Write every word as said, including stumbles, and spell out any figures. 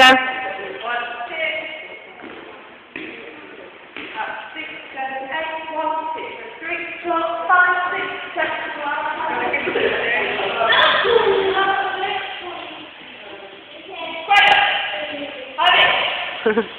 again. One, six. Up, six, seven, eight. One, six, three, four, five, six, seven, one. Quiet. Hold it.